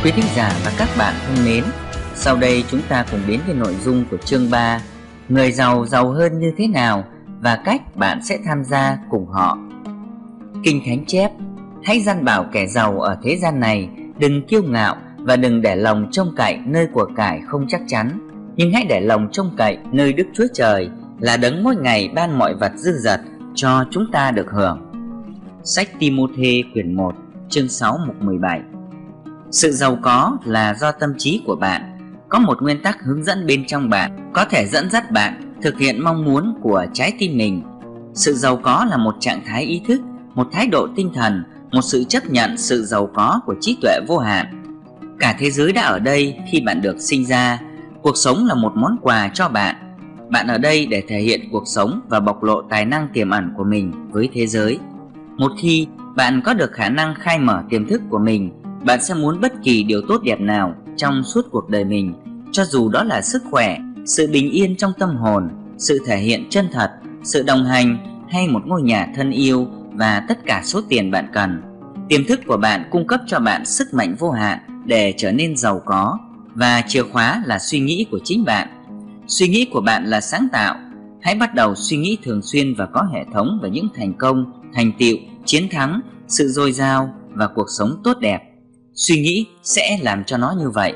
Quý thính giả và các bạn thân mến, sau đây chúng ta cùng đến với nội dung của chương 3: Người giàu giàu hơn như thế nào và cách bạn sẽ tham gia cùng họ. Kinh Thánh chép: hãy dặn bảo kẻ giàu ở thế gian này đừng kiêu ngạo và đừng để lòng trông cậy nơi của cải không chắc chắn, nhưng hãy để lòng trông cậy nơi Đức Chúa Trời là đấng mỗi ngày ban mọi vật dư dật cho chúng ta được hưởng. Sách Ti-mô-thê quyển 1 chương 6 mục 17. Sự giàu có là do tâm trí của bạn. Có một nguyên tắc hướng dẫn bên trong bạn có thể dẫn dắt bạn thực hiện mong muốn của trái tim mình. Sự giàu có là một trạng thái ý thức, một thái độ tinh thần, một sự chấp nhận sự giàu có của trí tuệ vô hạn. Cả thế giới đã ở đây khi bạn được sinh ra. Cuộc sống là một món quà cho bạn. Bạn ở đây để thể hiện cuộc sống và bộc lộ tài năng tiềm ẩn của mình với thế giới. Một khi bạn có được khả năng khai mở tiềm thức của mình, bạn sẽ muốn bất kỳ điều tốt đẹp nào trong suốt cuộc đời mình, cho dù đó là sức khỏe, sự bình yên trong tâm hồn, sự thể hiện chân thật, sự đồng hành hay một ngôi nhà thân yêu và tất cả số tiền bạn cần. Tiềm thức của bạn cung cấp cho bạn sức mạnh vô hạn để trở nên giàu có, và chìa khóa là suy nghĩ của chính bạn. Suy nghĩ của bạn là sáng tạo. Hãy bắt đầu suy nghĩ thường xuyên và có hệ thống về những thành công, thành tựu, chiến thắng, sự dồi dào và cuộc sống tốt đẹp. Suy nghĩ sẽ làm cho nó như vậy.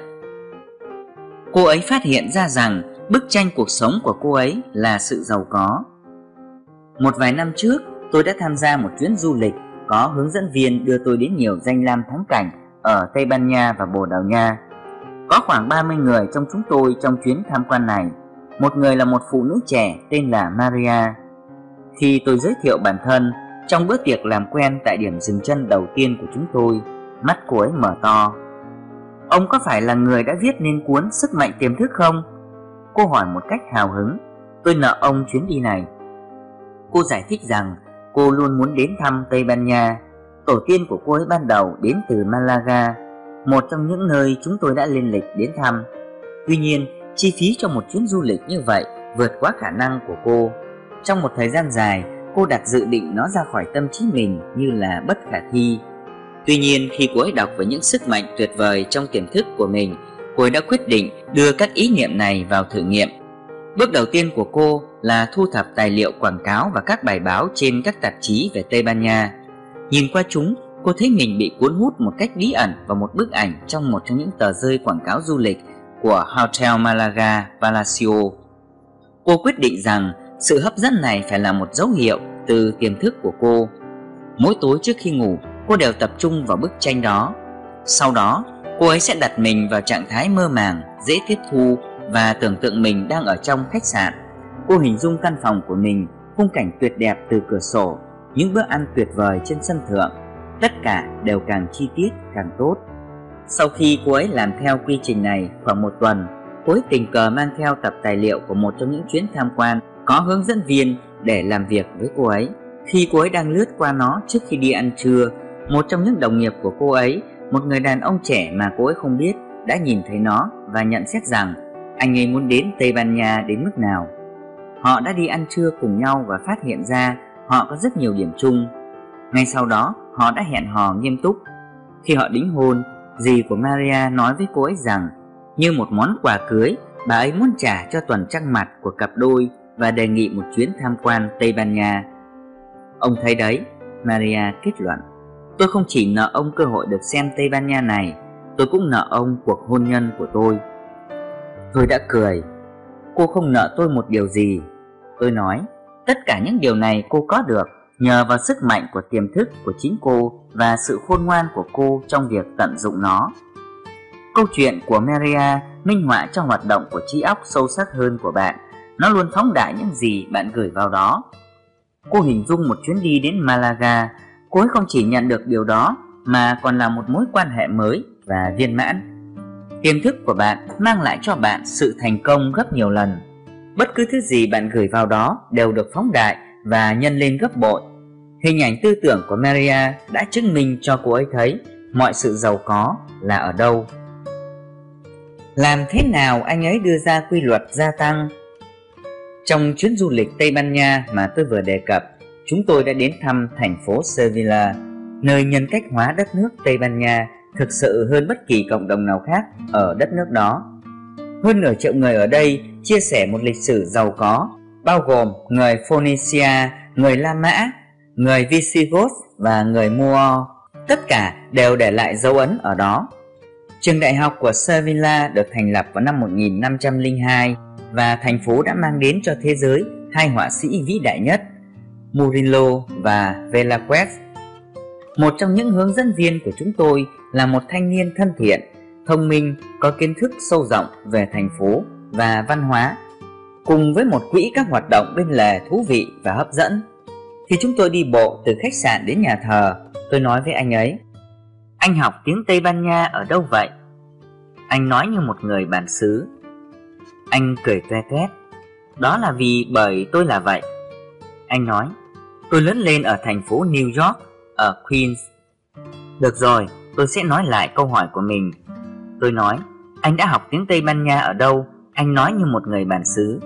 Cô ấy phát hiện ra rằng bức tranh cuộc sống của cô ấy là sự giàu có. Một vài năm trước, tôi đã tham gia một chuyến du lịch có hướng dẫn viên đưa tôi đến nhiều danh lam thắng cảnh ở Tây Ban Nha và Bồ Đào Nha. Có khoảng 30 người trong chúng tôi trong chuyến tham quan này. Một người là một phụ nữ trẻ tên là Maria. Khi tôi giới thiệu bản thân trong bữa tiệc làm quen tại điểm dừng chân đầu tiên của chúng tôi, mắt cô ấy mở to. Ông có phải là người đã viết nên cuốn Sức mạnh tiềm thức không? Cô hỏi một cách hào hứng. Tôi nợ ông chuyến đi này. Cô giải thích rằng cô luôn muốn đến thăm Tây Ban Nha. Tổ tiên của cô ấy ban đầu đến từ Malaga, một trong những nơi chúng tôi đã lên lịch đến thăm. Tuy nhiên, chi phí cho một chuyến du lịch như vậy vượt quá khả năng của cô. Trong một thời gian dài, cô đặt dự định nó ra khỏi tâm trí mình như là bất khả thi. Tuy nhiên, khi cô ấy đọc về những sức mạnh tuyệt vời trong tiềm thức của mình, cô ấy đã quyết định đưa các ý niệm này vào thử nghiệm. Bước đầu tiên của cô là thu thập tài liệu quảng cáo và các bài báo trên các tạp chí về Tây Ban Nha. Nhìn qua chúng, cô thấy mình bị cuốn hút một cách bí ẩn vào một bức ảnh trong một trong những tờ rơi quảng cáo du lịch của Hotel Malaga Palacio. Cô quyết định rằng sự hấp dẫn này phải là một dấu hiệu từ tiềm thức của cô. Mỗi tối trước khi ngủ, cô đều tập trung vào bức tranh đó. Sau đó, cô ấy sẽ đặt mình vào trạng thái mơ màng, dễ tiếp thu và tưởng tượng mình đang ở trong khách sạn. Cô hình dung căn phòng của mình, khung cảnh tuyệt đẹp từ cửa sổ, những bữa ăn tuyệt vời trên sân thượng. Tất cả đều càng chi tiết càng tốt. Sau khi cô ấy làm theo quy trình này khoảng một tuần, cô ấy tình cờ mang theo tập tài liệu của một trong những chuyến tham quan có hướng dẫn viên để làm việc với cô ấy. Khi cô ấy đang lướt qua nó trước khi đi ăn trưa, một trong những đồng nghiệp của cô ấy, một người đàn ông trẻ mà cô ấy không biết, đã nhìn thấy nó và nhận xét rằng anh ấy muốn đến Tây Ban Nha đến mức nào. Họ đã đi ăn trưa cùng nhau và phát hiện ra họ có rất nhiều điểm chung. Ngay sau đó, họ đã hẹn hò nghiêm túc. Khi họ đính hôn, dì của Maria nói với cô ấy rằng như một món quà cưới, bà ấy muốn trả cho tuần trăng mật của cặp đôi và đề nghị một chuyến tham quan Tây Ban Nha. Ông thấy đấy, Maria kết luận, tôi không chỉ nợ ông cơ hội được xem Tây Ban Nha này, tôi cũng nợ ông cuộc hôn nhân của tôi. Tôi đã cười. Cô không nợ tôi một điều gì. Tôi nói, tất cả những điều này cô có được nhờ vào sức mạnh của tiềm thức của chính cô và sự khôn ngoan của cô trong việc tận dụng nó. Câu chuyện của Maria minh họa cho hoạt động của trí óc sâu sắc hơn của bạn. Nó luôn phóng đại những gì bạn gửi vào đó. Cô hình dung một chuyến đi đến Malaga. Cô ấy không chỉ nhận được điều đó mà còn là một mối quan hệ mới và viên mãn. Tiềm thức của bạn mang lại cho bạn sự thành công gấp nhiều lần. Bất cứ thứ gì bạn gửi vào đó đều được phóng đại và nhân lên gấp bội. Hình ảnh tư tưởng của Maria đã chứng minh cho cô ấy thấy mọi sự giàu có là ở đâu. Làm thế nào anh ấy đưa ra quy luật gia tăng? Trong chuyến du lịch Tây Ban Nha mà tôi vừa đề cập, chúng tôi đã đến thăm thành phố Sevilla, nơi nhân cách hóa đất nước Tây Ban Nha thực sự hơn bất kỳ cộng đồng nào khác ở đất nước đó. Hơn nửa triệu người ở đây chia sẻ một lịch sử giàu có, bao gồm người Phoenicia, người La Mã, người Visigoth và người Moor. Tất cả đều để lại dấu ấn ở đó. Trường đại học của Sevilla được thành lập vào năm 1502 và thành phố đã mang đến cho thế giới hai họa sĩ vĩ đại nhất, Murillo và Velázquez. Một trong những hướng dẫn viên của chúng tôi là một thanh niên thân thiện, thông minh, có kiến thức sâu rộng về thành phố và văn hóa, cùng với một quỹ các hoạt động bên lề thú vị và hấp dẫn. Khi chúng tôi đi bộ từ khách sạn đến nhà thờ, tôi nói với anh ấy: "Anh học tiếng Tây Ban Nha ở đâu vậy?" Anh nói như một người bản xứ. Anh cười toe toét: "Đó là bởi tôi là vậy." Anh nói: "Tôi lớn lên ở thành phố New York, ở Queens." Được rồi, tôi sẽ nói lại câu hỏi của mình. Tôi nói: "Anh đã học tiếng Tây Ban Nha ở đâu?" Anh nói như một người bản xứ.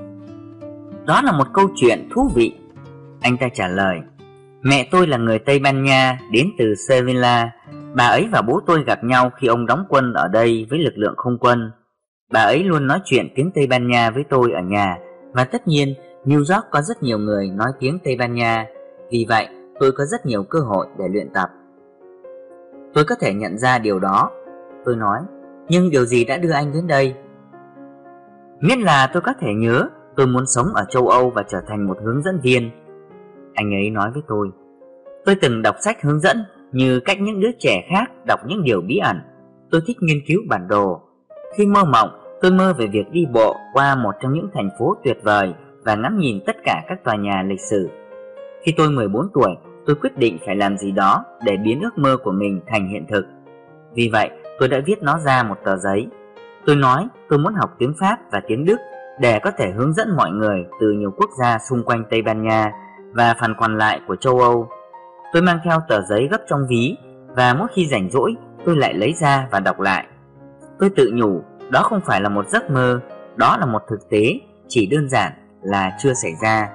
"Đó là một câu chuyện thú vị." Anh ta trả lời: "Mẹ tôi là người Tây Ban Nha, đến từ Sevilla. Bà ấy và bố tôi gặp nhau khi ông đóng quân ở đây với lực lượng không quân. Bà ấy luôn nói chuyện tiếng Tây Ban Nha với tôi ở nhà, và tất nhiên New York có rất nhiều người nói tiếng Tây Ban Nha. Vì vậy tôi có rất nhiều cơ hội để luyện tập." "Tôi có thể nhận ra điều đó," tôi nói. "Nhưng điều gì đã đưa anh đến đây?" "Miễn là tôi có thể nhớ, tôi muốn sống ở châu Âu và trở thành một hướng dẫn viên." Anh ấy nói với tôi: "Tôi từng đọc sách hướng dẫn như cách những đứa trẻ khác đọc những điều bí ẩn. Tôi thích nghiên cứu bản đồ. Khi mơ mộng, tôi mơ về việc đi bộ qua một trong những thành phố tuyệt vời và ngắm nhìn tất cả các tòa nhà lịch sử. Khi tôi 14 tuổi, tôi quyết định phải làm gì đó để biến ước mơ của mình thành hiện thực. Vì vậy, tôi đã viết nó ra một tờ giấy. Tôi nói tôi muốn học tiếng Pháp và tiếng Đức để có thể hướng dẫn mọi người từ nhiều quốc gia xung quanh Tây Ban Nha và phần còn lại của châu Âu. Tôi mang theo tờ giấy gấp trong ví, và mỗi khi rảnh rỗi tôi lại lấy ra và đọc lại. Tôi tự nhủ đó không phải là một giấc mơ, đó là một thực tế, chỉ đơn giản là chưa xảy ra."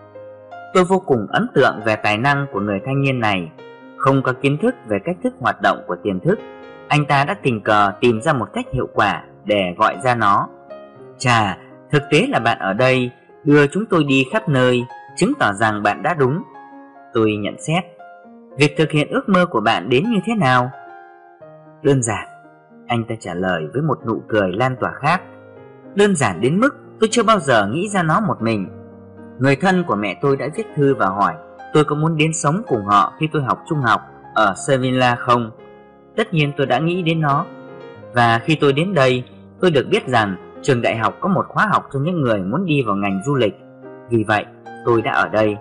Tôi vô cùng ấn tượng về tài năng của người thanh niên này. Không có kiến thức về cách thức hoạt động của tiềm thức, anh ta đã tình cờ tìm ra một cách hiệu quả để gọi ra nó. "Chà, thực tế là bạn ở đây, đưa chúng tôi đi khắp nơi, chứng tỏ rằng bạn đã đúng." Tôi nhận xét. "Việc thực hiện ước mơ của bạn đến như thế nào?" "Đơn giản," anh ta trả lời với một nụ cười lan tỏa khác. "Đơn giản đến mức tôi chưa bao giờ nghĩ ra nó một mình. Người thân của mẹ tôi đã viết thư và hỏi tôi có muốn đến sống cùng họ khi tôi học trung học ở Sevilla không. Tất nhiên tôi đã nghĩ đến nó. Và khi tôi đến đây, tôi được biết rằng trường đại học có một khóa học cho những người muốn đi vào ngành du lịch. Vì vậy, tôi đã ở đây."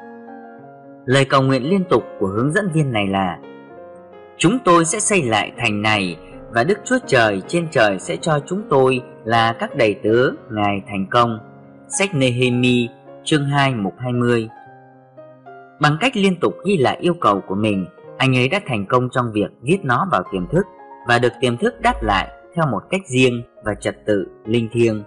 Lời cầu nguyện liên tục của hướng dẫn viên này là: "Chúng tôi sẽ xây lại thành này, và Đức Chúa Trời trên trời sẽ cho chúng tôi là các đầy tớ Ngài thành công." Sách Nehemi chương 2 mục 20. Bằng cách liên tục ghi lại yêu cầu của mình, anh ấy đã thành công trong việc viết nó vào tiềm thức và được tiềm thức đáp lại theo một cách riêng và trật tự linh thiêng.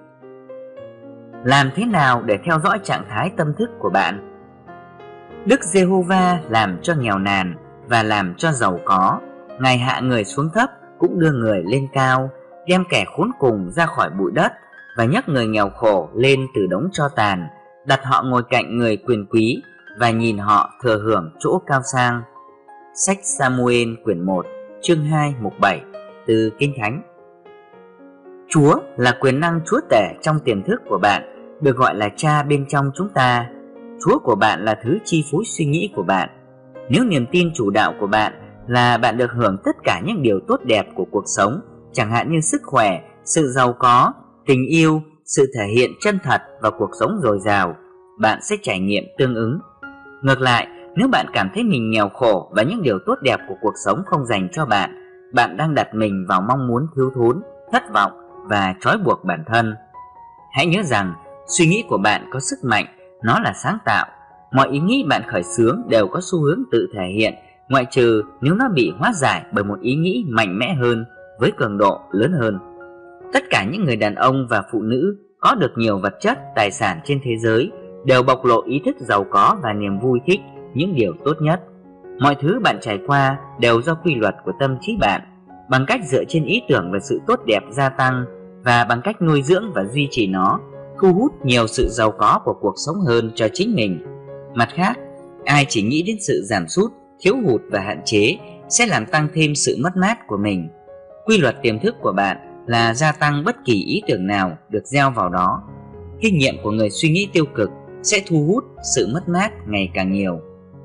Làm thế nào để theo dõi trạng thái tâm thức của bạn? Đức Giê-hô-va làm cho nghèo nàn và làm cho giàu có. Ngài hạ người xuống thấp, cũng đưa người lên cao, đem kẻ khốn cùng ra khỏi bụi đất và nhấc người nghèo khổ lên từ đống tro tàn, đặt họ ngồi cạnh người quyền quý và nhìn họ thừa hưởng chỗ cao sang. Sách Sa-mu-ên quyển 1 chương 2 mục 7 từ Kinh Thánh. Chúa là quyền năng chúa tể trong tiềm thức của bạn, được gọi là Cha bên trong chúng ta. Chúa của bạn là thứ chi phối suy nghĩ của bạn. Nếu niềm tin chủ đạo của bạn là bạn được hưởng tất cả những điều tốt đẹp của cuộc sống, chẳng hạn như sức khỏe, sự giàu có, tình yêu, sự thể hiện chân thật và cuộc sống dồi dào, bạn sẽ trải nghiệm tương ứng. Ngược lại, nếu bạn cảm thấy mình nghèo khổ và những điều tốt đẹp của cuộc sống không dành cho bạn, bạn đang đặt mình vào mong muốn thiếu thốn, thất vọng và trói buộc bản thân. Hãy nhớ rằng suy nghĩ của bạn có sức mạnh, nó là sáng tạo. Mọi ý nghĩ bạn khởi xướng đều có xu hướng tự thể hiện, ngoại trừ nếu nó bị hóa giải bởi một ý nghĩ mạnh mẽ hơn, với cường độ lớn hơn. Tất cả những người đàn ông và phụ nữ có được nhiều vật chất, tài sản trên thế giới đều bộc lộ ý thức giàu có và niềm vui thích những điều tốt nhất. Mọi thứ bạn trải qua đều do quy luật của tâm trí bạn. bằng cách dựa trên ý tưởng về sự tốt đẹp gia tăng và bằng cách nuôi dưỡng và duy trì nó, thu hút nhiều sự giàu có của cuộc sống hơn cho chính mình. Mặt khác, ai chỉ nghĩ đến sự giảm sút, thiếu hụt và hạn chế sẽ làm tăng thêm sự mất mát của mình. Quy luật tiềm thức của bạn là gia tăng bất kỳ ý tưởng nào được gieo vào đó. Kinh nghiệm của người suy nghĩ tiêu cực sẽ thu hút sự mất mát ngày càng nhiều.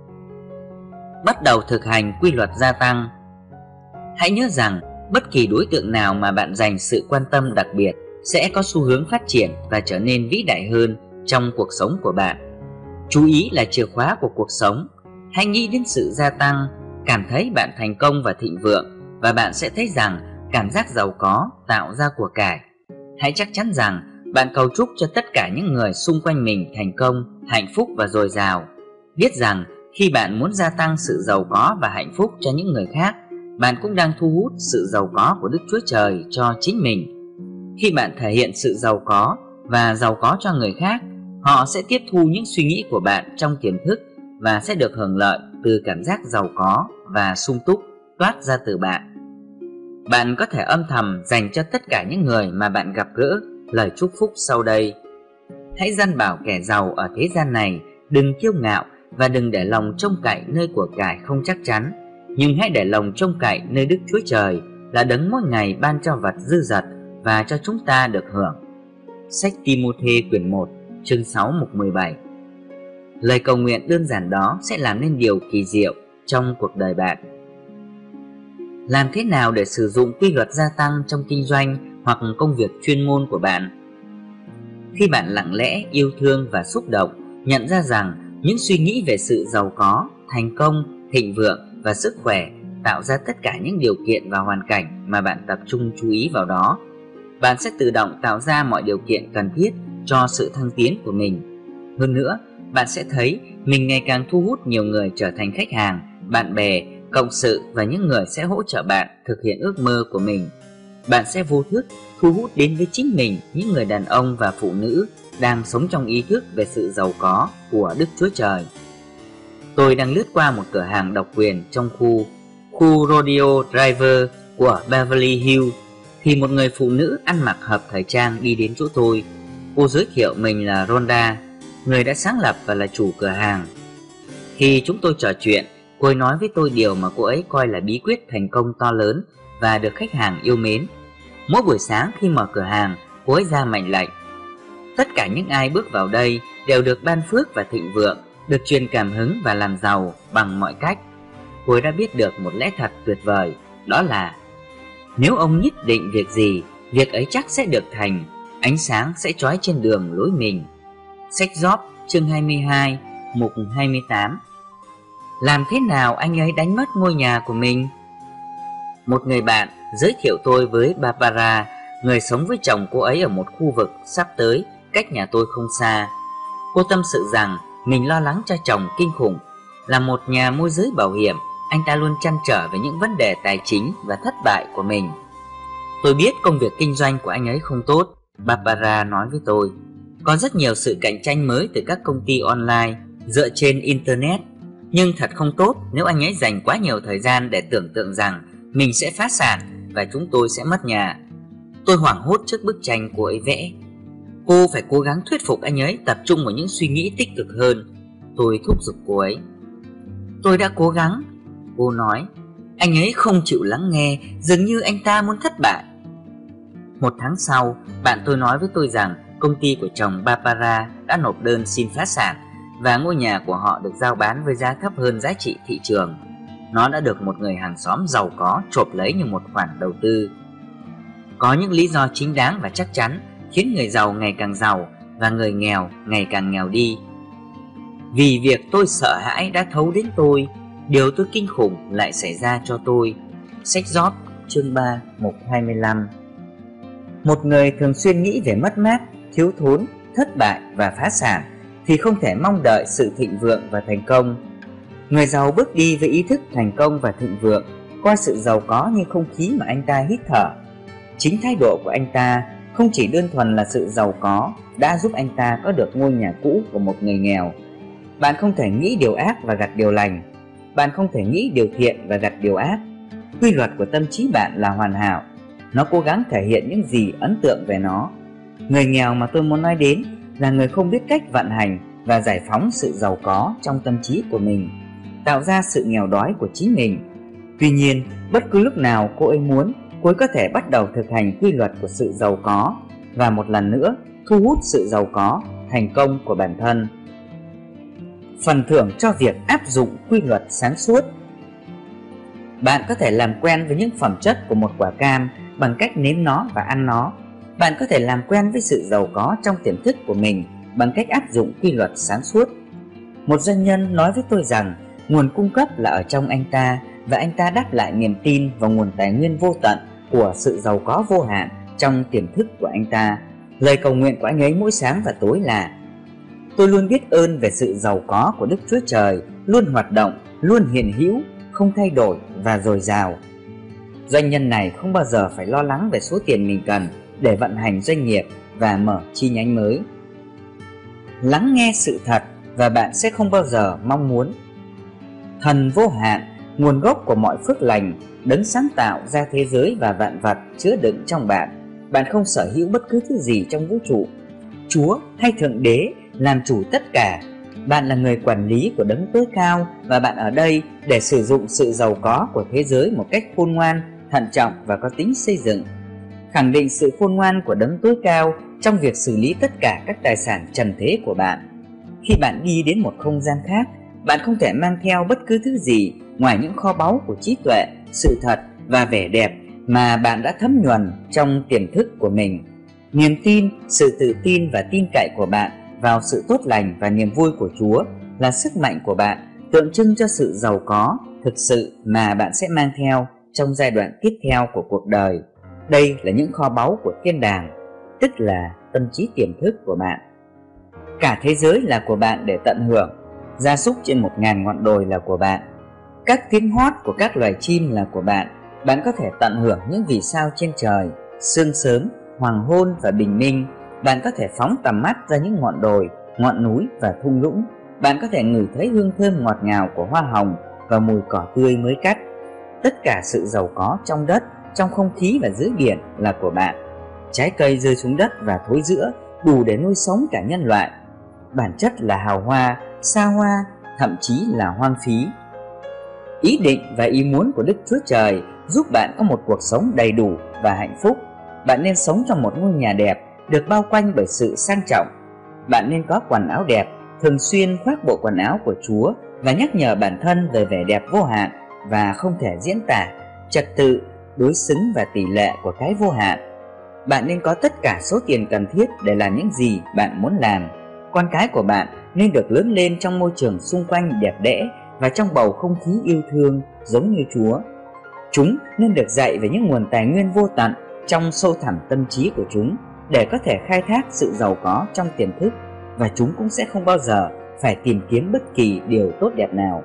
Bắt đầu thực hành quy luật gia tăng. Hãy nhớ rằng bất kỳ đối tượng nào mà bạn dành sự quan tâm đặc biệt sẽ có xu hướng phát triển và trở nên vĩ đại hơn trong cuộc sống của bạn. Chú ý là chìa khóa của cuộc sống. Hãy nghĩ đến sự gia tăng, cảm thấy bạn thành công và thịnh vượng, và bạn sẽ thấy rằng cảm giác giàu có tạo ra của cải. Hãy chắc chắn rằng bạn cầu chúc cho tất cả những người xung quanh mình thành công, hạnh phúc và dồi dào. Biết rằng khi bạn muốn gia tăng sự giàu có và hạnh phúc cho những người khác, bạn cũng đang thu hút sự giàu có của Đức Chúa Trời cho chính mình. Khi bạn thể hiện sự giàu có và giàu có cho người khác, họ sẽ tiếp thu những suy nghĩ của bạn trong tiềm thức và sẽ được hưởng lợi từ cảm giác giàu có và sung túc toát ra từ bạn. Bạn có thể âm thầm dành cho tất cả những người mà bạn gặp gỡ lời chúc phúc sau đây. Hãy dăn bảo kẻ giàu ở thế gian này đừng kiêu ngạo và đừng để lòng trông cậy nơi của cải không chắc chắn, nhưng hãy để lòng trông cậy nơi Đức Chúa Trời là đấng mỗi ngày ban cho vật dư dật và cho chúng ta được hưởng. Sách Ti-mô-thê quyển 1 chương 6 mục 17. Lời cầu nguyện đơn giản đó sẽ làm nên điều kỳ diệu trong cuộc đời bạn. Làm thế nào để sử dụng quy luật gia tăng trong kinh doanh hoặc công việc chuyên môn của bạn? Khi bạn lặng lẽ, yêu thương và xúc động, nhận ra rằng những suy nghĩ về sự giàu có, thành công, thịnh vượng và sức khỏe tạo ra tất cả những điều kiện và hoàn cảnh mà bạn tập trung chú ý vào đó, bạn sẽ tự động tạo ra mọi điều kiện cần thiết cho sự thăng tiến của mình. Hơn nữa, bạn sẽ thấy mình ngày càng thu hút nhiều người trở thành khách hàng, bạn bè, cộng sự và những người sẽ hỗ trợ bạn thực hiện ước mơ của mình. Bạn sẽ vô thức thu hút đến với chính mình những người đàn ông và phụ nữ đang sống trong ý thức về sự giàu có của Đức Chúa Trời. Tôi đang lướt qua một cửa hàng độc quyền trong khu Rodeo Driver của Beverly Hills thì một người phụ nữ ăn mặc hợp thời trang đi đến chỗ tôi. Cô giới thiệu mình là Rhonda, người đã sáng lập và là chủ cửa hàng. Khi chúng tôi trò chuyện, cô ấy nói với tôi điều mà cô ấy coi là bí quyết thành công to lớn và được khách hàng yêu mến. Mỗi buổi sáng khi mở cửa hàng, cô ấy ra mệnh lệnh: tất cả những ai bước vào đây đều được ban phước và thịnh vượng, được truyền cảm hứng và làm giàu bằng mọi cách. Cô ấy đã biết được một lẽ thật tuyệt vời, đó là nếu ông nhất định việc gì, việc ấy chắc sẽ được thành, ánh sáng sẽ chói trên đường lối mình. Sách Job chương 22 mục 28. Làm thế nào anh ấy đánh mất ngôi nhà của mình? Một người bạn giới thiệu tôi với Barbara, người sống với chồng cô ấy ở một khu vực sắp tới cách nhà tôi không xa. Cô tâm sự rằng mình lo lắng cho chồng kinh khủng. Là một nhà môi giới bảo hiểm, anh ta luôn trăn trở về những vấn đề tài chính và thất bại của mình. Tôi biết công việc kinh doanh của anh ấy không tốt, Barbara nói với tôi. Có rất nhiều sự cạnh tranh mới từ các công ty online dựa trên Internet. Nhưng thật không tốt nếu anh ấy dành quá nhiều thời gian để tưởng tượng rằng mình sẽ phá sản và chúng tôi sẽ mất nhà. Tôi hoảng hốt trước bức tranh cô ấy vẽ. Cô phải cố gắng thuyết phục anh ấy tập trung vào những suy nghĩ tích cực hơn, tôi thúc giục cô ấy. Tôi đã cố gắng, cô nói. Anh ấy không chịu lắng nghe, dường như anh ta muốn thất bại. Một tháng sau, bạn tôi nói với tôi rằng công ty của chồng Barbara đã nộp đơn xin phá sản và ngôi nhà của họ được giao bán với giá thấp hơn giá trị thị trường. Nó đã được một người hàng xóm giàu có chộp lấy như một khoản đầu tư. Có những lý do chính đáng và chắc chắn khiến người giàu ngày càng giàu và người nghèo ngày càng nghèo đi. Vì việc tôi sợ hãi đã thấu đến tôi, điều tôi kinh khủng lại xảy ra cho tôi. Sách Job chương 3 mục 25. Một người thường xuyên nghĩ về mất mát, thiếu thốn, thất bại và phá sản thì không thể mong đợi sự thịnh vượng và thành công. Người giàu bước đi với ý thức thành công và thịnh vượng, coi sự giàu có như không khí mà anh ta hít thở. Chính thái độ của anh ta không chỉ đơn thuần là sự giàu có đã giúp anh ta có được ngôi nhà cũ của một người nghèo. Bạn không thể nghĩ điều ác và gặt điều lành. Bạn không thể nghĩ điều thiện và gặt điều ác. Quy luật của tâm trí bạn là hoàn hảo. Nó cố gắng thể hiện những gì ấn tượng về nó. Người nghèo mà tôi muốn nói đến là người không biết cách vận hành và giải phóng sự giàu có trong tâm trí của mình, tạo ra sự nghèo đói của chính mình. Tuy nhiên, bất cứ lúc nào cô ấy muốn, cô ấy có thể bắt đầu thực hành quy luật của sự giàu có và một lần nữa thu hút sự giàu có, thành công của bản thân. Phần thưởng cho việc áp dụng quy luật sáng suốt. Bạn có thể làm quen với những phẩm chất của một quả cam bằng cách nếm nó và ăn nó. Bạn có thể làm quen với sự giàu có trong tiềm thức của mình bằng cách áp dụng quy luật sáng suốt. Một doanh nhân nói với tôi rằng nguồn cung cấp là ở trong anh ta, và anh ta đáp lại niềm tin vào nguồn tài nguyên vô tận của sự giàu có vô hạn trong tiềm thức của anh ta. Lời cầu nguyện của anh ấy mỗi sáng và tối là: tôi luôn biết ơn về sự giàu có của Đức Chúa Trời, luôn hoạt động, luôn hiện hữu, không thay đổi và dồi dào. Doanh nhân này không bao giờ phải lo lắng về số tiền mình cần để vận hành doanh nghiệp và mở chi nhánh mới. Lắng nghe sự thật và bạn sẽ không bao giờ mong muốn. Thần vô hạn, nguồn gốc của mọi phước lành, đấng sáng tạo ra thế giới và vạn vật chứa đựng trong bạn. Bạn không sở hữu bất cứ thứ gì trong vũ trụ. Chúa hay Thượng Đế làm chủ tất cả. Bạn là người quản lý của đấng tối cao, và bạn ở đây để sử dụng sự giàu có của thế giới một cách khôn ngoan, thận trọng và có tính xây dựng. Khẳng định sự khôn ngoan của đấng tối cao trong việc xử lý tất cả các tài sản trần thế của bạn. Khi bạn đi đến một không gian khác, bạn không thể mang theo bất cứ thứ gì ngoài những kho báu của trí tuệ, sự thật và vẻ đẹp mà bạn đã thấm nhuần trong tiềm thức của mình. Niềm tin, sự tự tin và tin cậy của bạn vào sự tốt lành và niềm vui của Chúa là sức mạnh của bạn, tượng trưng cho sự giàu có thực sự mà bạn sẽ mang theo trong giai đoạn tiếp theo của cuộc đời. Đây là những kho báu của thiên đàng, tức là tâm trí tiềm thức của bạn. Cả thế giới là của bạn để tận hưởng. Gia súc trên 1000 ngọn đồi là của bạn. Các tiếng hót của các loài chim là của bạn. Bạn có thể tận hưởng những vì sao trên trời, sương sớm, hoàng hôn và bình minh. Bạn có thể phóng tầm mắt ra những ngọn đồi, ngọn núi và thung lũng. Bạn có thể ngửi thấy hương thơm ngọt ngào của hoa hồng và mùi cỏ tươi mới cắt. Tất cả sự giàu có trong đất, trong không khí và dưới biển là của bạn. Trái cây rơi xuống đất và thối rữa đủ để nuôi sống cả nhân loại. Bản chất là hào hoa, xa hoa, thậm chí là hoang phí. Ý định và ý muốn của Đức Chúa Trời giúp bạn có một cuộc sống đầy đủ và hạnh phúc. Bạn nên sống trong một ngôi nhà đẹp, được bao quanh bởi sự sang trọng. Bạn nên có quần áo đẹp, thường xuyên khoác bộ quần áo của Chúa và nhắc nhở bản thân về vẻ đẹp vô hạn và không thể diễn tả, trật tự, đối xứng và tỷ lệ của cái vô hạn. Bạn nên có tất cả số tiền cần thiết để làm những gì bạn muốn làm. Con cái của bạn nên được lớn lên trong môi trường xung quanh đẹp đẽ và trong bầu không khí yêu thương giống như Chúa. Chúng nên được dạy về những nguồn tài nguyên vô tận trong sâu thẳm tâm trí của chúng để có thể khai thác sự giàu có trong tiềm thức, và chúng cũng sẽ không bao giờ phải tìm kiếm bất kỳ điều tốt đẹp nào.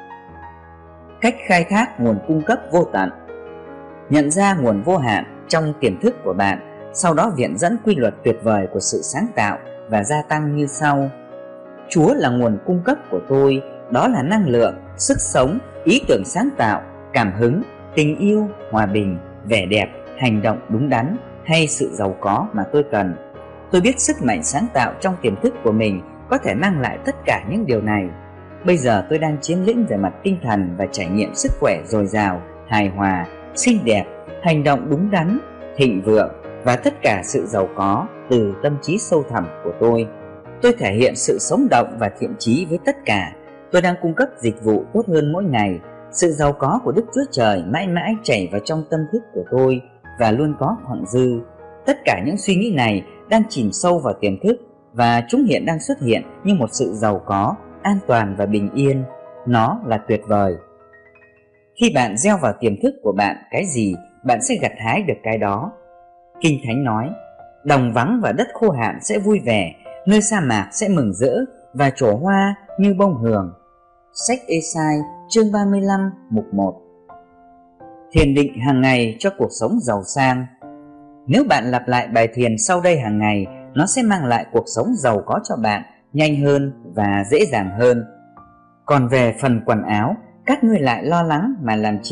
Cách khai thác nguồn cung cấp vô tận. Nhận ra nguồn vô hạn trong tiềm thức của bạn, sau đó viện dẫn quy luật tuyệt vời của sự sáng tạo và gia tăng như sau. Chúa là nguồn cung cấp của tôi, đó là năng lượng, sức sống, ý tưởng sáng tạo, cảm hứng, tình yêu, hòa bình, vẻ đẹp, hành động đúng đắn hay sự giàu có mà tôi cần. Tôi biết sức mạnh sáng tạo trong tiềm thức của mình có thể mang lại tất cả những điều này. Bây giờ tôi đang chiếm lĩnh về mặt tinh thần và trải nghiệm sức khỏe dồi dào, hài hòa, xinh đẹp, hành động đúng đắn, thịnh vượng và tất cả sự giàu có từ tâm trí sâu thẳm của tôi. Tôi thể hiện sự sống động và thiện chí với tất cả. Tôi đang cung cấp dịch vụ tốt hơn mỗi ngày. Sự giàu có của Đức Chúa Trời mãi mãi chảy vào trong tâm thức của tôi và luôn có khoảng dư. Tất cả những suy nghĩ này đang chìm sâu vào tiềm thức, và chúng hiện đang xuất hiện như một sự giàu có, an toàn và bình yên. Nó là tuyệt vời. Khi bạn gieo vào tiềm thức của bạn cái gì, bạn sẽ gặt hái được cái đó. Kinh Thánh nói, đồng vắng và đất khô hạn sẽ vui vẻ, nơi sa mạc sẽ mừng rỡ và trổ hoa như bông hường. Sách Ê-sai chương 35 mục 1. Thiền định hàng ngày cho cuộc sống giàu sang. Nếu bạn lặp lại bài thiền sau đây hàng ngày, nó sẽ mang lại cuộc sống giàu có cho bạn nhanh hơn và dễ dàng hơn. Còn về phần quần áo, các ngươi lại lo lắng mà làm chi?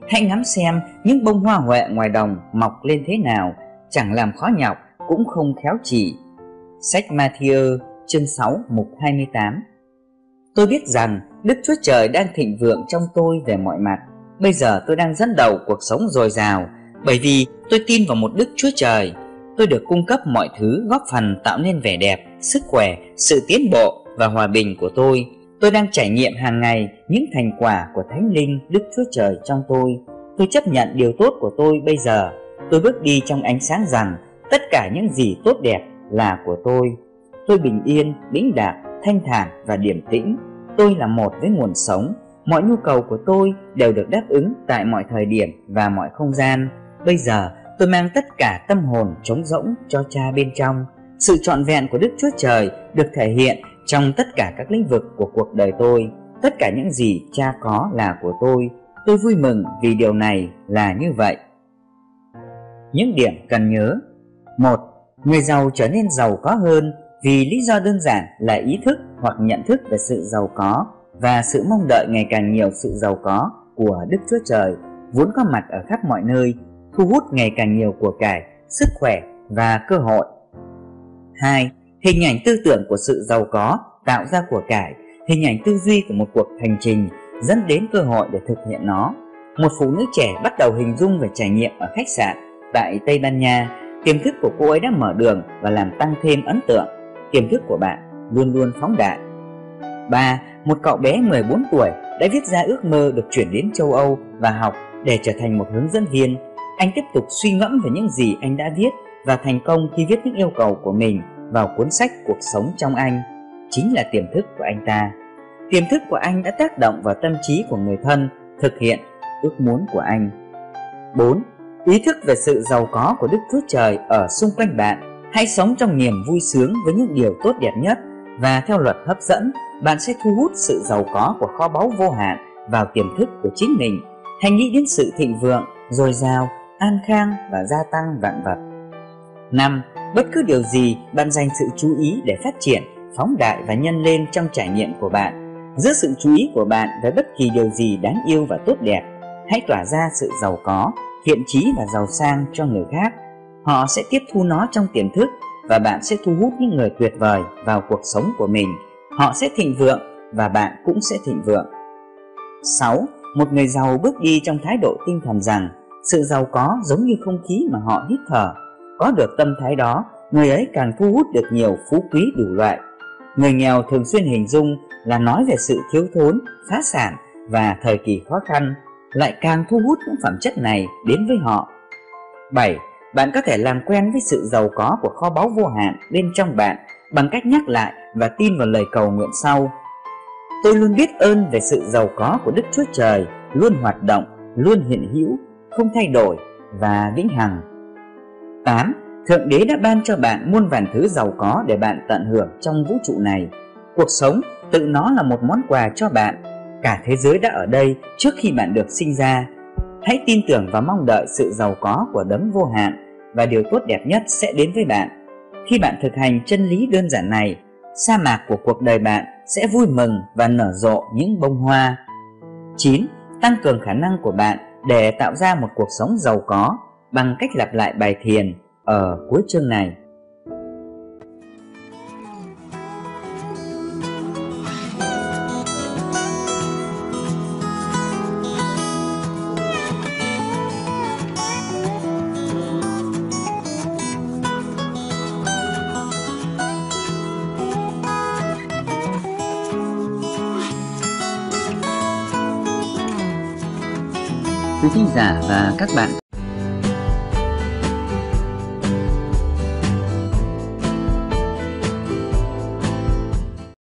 Hãy ngắm xem những bông hoa huệ ngoài đồng mọc lên thế nào, chẳng làm khó nhọc cũng không khéo chỉ. Sách Ma-thi-ơ chương 6 mục 28. Tôi biết rằng Đức Chúa Trời đang thịnh vượng trong tôi về mọi mặt. Bây giờ tôi đang dẫn đầu cuộc sống dồi dào, bởi vì tôi tin vào một Đức Chúa Trời. Tôi được cung cấp mọi thứ góp phần tạo nên vẻ đẹp, sức khỏe, sự tiến bộ và hòa bình của tôi. Tôi đang trải nghiệm hàng ngày những thành quả của Thánh Linh Đức Chúa Trời trong tôi. Tôi chấp nhận điều tốt của tôi bây giờ. Tôi bước đi trong ánh sáng rằng tất cả những gì tốt đẹp là của tôi. Tôi bình yên, đĩnh đạc, thanh thản và điềm tĩnh. Tôi là một với nguồn sống. Mọi nhu cầu của tôi đều được đáp ứng tại mọi thời điểm và mọi không gian. Bây giờ tôi mang tất cả tâm hồn trống rỗng cho Cha bên trong. Sự trọn vẹn của Đức Chúa Trời được thể hiện trong tất cả các lĩnh vực của cuộc đời tôi. Tất cả những gì Cha có là của tôi. Tôi vui mừng vì điều này là như vậy. Những điểm cần nhớ. 1. Người giàu trở nên giàu có hơn vì lý do đơn giản là ý thức hoặc nhận thức về sự giàu có và sự mong đợi ngày càng nhiều sự giàu có của Đức Chúa Trời vốn có mặt ở khắp mọi nơi, thu hút ngày càng nhiều của cải, sức khỏe và cơ hội. 2. Hình ảnh tư tưởng của sự giàu có tạo ra của cải, hình ảnh tư duy của một cuộc hành trình dẫn đến cơ hội để thực hiện nó. Một phụ nữ trẻ bắt đầu hình dung về trải nghiệm ở khách sạn tại Tây Ban Nha. Tiềm thức của cô ấy đã mở đường và làm tăng thêm ấn tượng. Tiềm thức của bạn luôn luôn phóng đại. 3. Một cậu bé 14 tuổi đã viết ra ước mơ được chuyển đến châu Âu và học để trở thành một hướng dẫn viên. Anh tiếp tục suy ngẫm về những gì anh đã viết và thành công khi viết những yêu cầu của mình vào cuốn sách Cuộc sống trong anh. Chính là tiềm thức của anh ta. Tiềm thức của anh đã tác động vào tâm trí của người thân, thực hiện ước muốn của anh. 4. Ý thức về sự giàu có của Đức Chúa Trời ở xung quanh bạn. Hãy sống trong niềm vui sướng với những điều tốt đẹp nhất, và theo luật hấp dẫn, bạn sẽ thu hút sự giàu có của kho báu vô hạn vào tiềm thức của chính mình. Hãy nghĩ đến sự thịnh vượng, dồi dào, an khang và gia tăng vạn vật. 5. Bất cứ điều gì bạn dành sự chú ý để phát triển, phóng đại và nhân lên trong trải nghiệm của bạn. Giữ sự chú ý của bạn với bất kỳ điều gì đáng yêu và tốt đẹp. Hãy tỏa ra sự giàu có, thiện chí và giàu sang cho người khác. Họ sẽ tiếp thu nó trong tiềm thức và bạn sẽ thu hút những người tuyệt vời vào cuộc sống của mình. Họ sẽ thịnh vượng và bạn cũng sẽ thịnh vượng. 6. Một người giàu bước đi trong thái độ tinh thần rằng sự giàu có giống như không khí mà họ hít thở. Có được tâm thái đó, người ấy càng thu hút được nhiều phú quý đủ loại. Người nghèo thường xuyên hình dung là nói về sự thiếu thốn, phá sản và thời kỳ khó khăn, lại càng thu hút những phẩm chất này đến với họ. 7. Bạn có thể làm quen với sự giàu có của kho báu vô hạn bên trong bạn bằng cách nhắc lại và tin vào lời cầu nguyện sau. Tôi luôn biết ơn về sự giàu có của Đức Chúa Trời, luôn hoạt động, luôn hiện hữu, không thay đổi và vĩnh hằng. 8. Thượng Đế đã ban cho bạn muôn vàn thứ giàu có để bạn tận hưởng trong vũ trụ này. Cuộc sống tự nó là một món quà cho bạn. Cả thế giới đã ở đây trước khi bạn được sinh ra. Hãy tin tưởng và mong đợi sự giàu có của đấng vô hạn, và điều tốt đẹp nhất sẽ đến với bạn. Khi bạn thực hành chân lý đơn giản này, sa mạc của cuộc đời bạn sẽ vui mừng và nở rộ những bông hoa. 9. Tăng cường khả năng của bạn để tạo ra một cuộc sống giàu có bằng cách lặp lại bài thiền ở cuối chương này. Quý thính giả và các bạn